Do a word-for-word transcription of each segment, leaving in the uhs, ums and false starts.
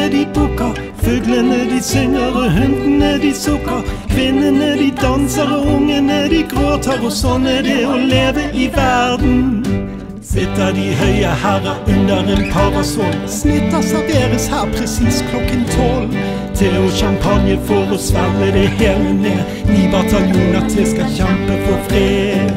Kattene de bukker, fuglene de synger og hundene de sukker. Kvinnene de danser og ungene de gråter, og sånn er det å leve i verden. Sitter de høye herrer under en parasoll, snitter serveres her precis klokken tolv. Te og champagne for å svelge det hele ned, ni bataljoner til skal kjempe for fred.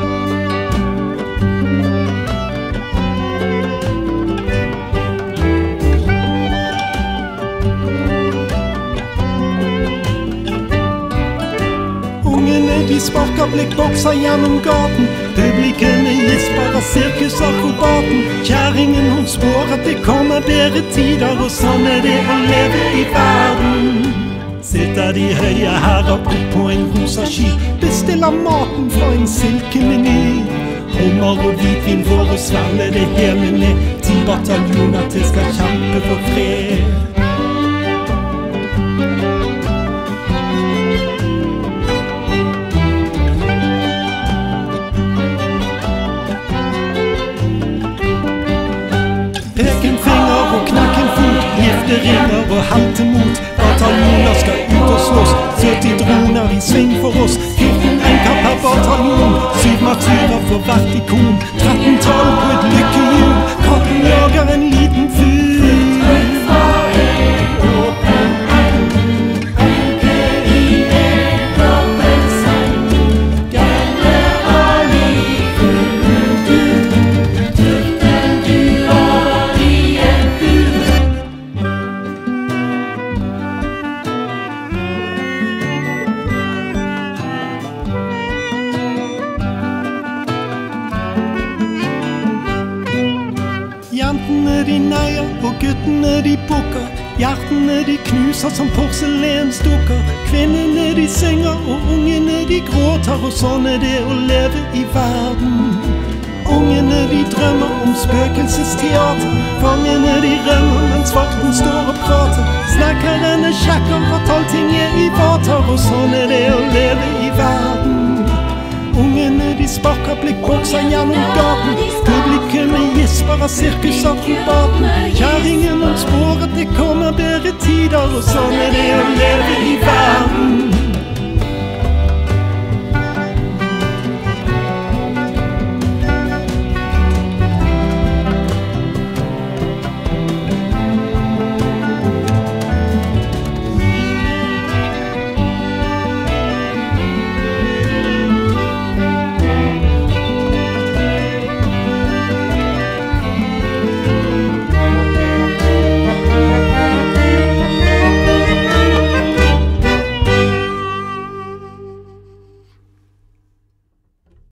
De sparker blikkbokser gjennom gaten, publikummet gisper av sirkusakrobaten. Kjæringen hun spår at det kommer bedre tider, og sånn er det å leve i verden. Sitter de høye herrer på en rosa sky, bestiller maten fra en silkemeny. Hummer og hvitvin for å svelge det hele ned, ti bataljoner til skal kjempe for fred. Pekenfinger og knakken fot, gifterinner og heltemot. Bataljoner skal ut og slåss, sytti droner i sving for oss. fjorten enker per bataljon, syv martyrer for hvert ikon. tretten tall på et lykkehjul, katten jager en liten fugl. Jentene de neier, og guttene de bukker. Hjertene de knuser som porselensdukker. Kvinnene de synger, og ungene de gråter, og sånn er det å leve i verden. Ungene de drømmer om spøkelsesteater. Fangene de rømmer mens vakten står og prater. Snekkerne sjekker at allting er i vater, og sånn er det å leve i verden. Ungene de sparker blikkbokser gjennom gaten, publikummet gisper av sirkusakrobaten. Kjæringen hun spår at det kommer bedre tider, og sånn er det å leve i verden.